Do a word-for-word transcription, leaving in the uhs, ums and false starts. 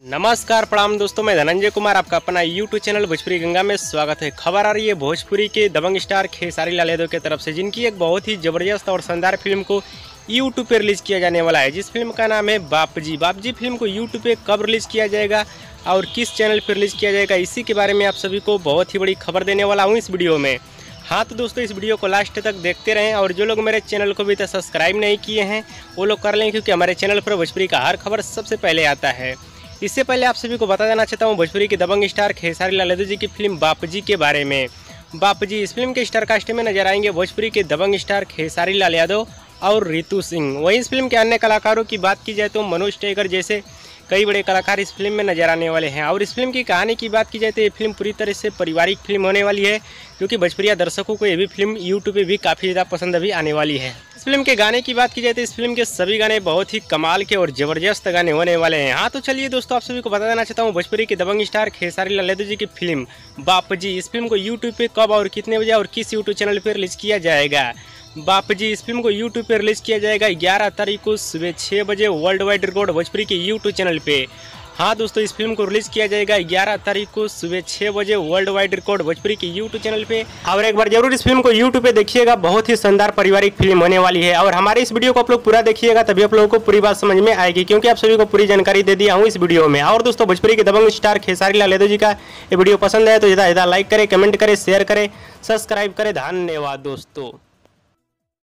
नमस्कार प्रणाम दोस्तों, मैं धनंजय कुमार आपका अपना यूट्यूब चैनल भोजपुरी गंगा में स्वागत है। खबर आ रही है भोजपुरी के दबंग स्टार खेसारी लाल यादव की तरफ से, जिनकी एक बहुत ही जबरदस्त और शानदार फिल्म को यूट्यूब पर रिलीज किया जाने वाला है, जिस फिल्म का नाम है बापजी। बापजी फिल्म को यूट्यूब पे कब रिलीज किया जाएगा और किस चैनल पर रिलीज किया जाएगा, इसी के बारे में आप सभी को बहुत ही बड़ी खबर देने वाला हूँ इस वीडियो में। हाँ तो दोस्तों, इस वीडियो को लास्ट तक देखते रहें और जो लोग मेरे चैनल को अभी तक सब्सक्राइब नहीं किए हैं वो लोग कर लें, क्योंकि हमारे चैनल पर भोजपुरी का हर खबर सबसे पहले आता है। इससे पहले आप सभी को बता देना चाहता हूँ भोजपुरी के दबंग स्टार खेसारी लाल यादव जी की फिल्म बापजी के बारे में। बापजी इस फिल्म के स्टार कास्ट में नजर आएंगे भोजपुरी के दबंग स्टार खेसारी लाल यादव और रितु सिंह। वहीं इस फिल्म के अन्य कलाकारों की बात की जाए तो मनोज टेगर जैसे कई बड़े कलाकार इस फिल्म में नजर आने वाले हैं। और इस फिल्म की कहानी की बात की जाए तो ये फिल्म पूरी तरह से पारिवारिक फिल्म होने वाली है, क्योंकि भोजपुरिया दर्शकों को ये भी फिल्म यूट्यूब पे भी काफ़ी ज़्यादा पसंद अभी आने वाली है। इस फिल्म के गाने की बात की जाए तो इस फिल्म के सभी गाने बहुत ही कमाल के और ज़बरदस्त गाने होने वाले हैं। हाँ तो चलिए दोस्तों, आप सभी को बता देना चाहता हूँ भोजपुरी के दबंग स्टार खेसारी लाल यादव जी की फिल्म बापजी, इस फिल्म को यूट्यूब पे कब और कितने बजे और किस यूट्यूब चैनल पर रिलीज किया जाएगा। बापजी इस फिल्म को यूट्यूब पर रिलीज किया जाएगा ग्यारह तारीख को सुबह छः बजे वर्ल्ड वाइड रिकॉर्ड भोजपुरी के यूट्यूब चैनल पे। हाँ दोस्तों, इस फिल्म को रिलीज किया जाएगा ग्यारह तारीख को सुबह छः बजे वर्ल्ड वाइड रिकॉर्ड भोजपुरी के यूट्यूब चैनल पे। और एक बार जरूर इस फिल्म को यूट्यूब पे देखिएगा, बहुत ही शानदार पारिवारिक फिल्म होने वाली है। और हमारे इस वीडियो को आप लोग पूरा देखिएगा, तभी आप लोगों को पूरी बात समझ में आएगी, क्योंकि आप सभी को पूरी जानकारी दे दिया हूँ इस वीडियो में। और दोस्तों, भोजपुरी के दबंग स्टार खेसारी लाल यादव जी का ये वीडियो पसंद है तो ज़्यादा ज़्यादा लाइक करें, कमेंट करें, शेयर करें, सब्सक्राइब करें। धन्यवाद दोस्तों।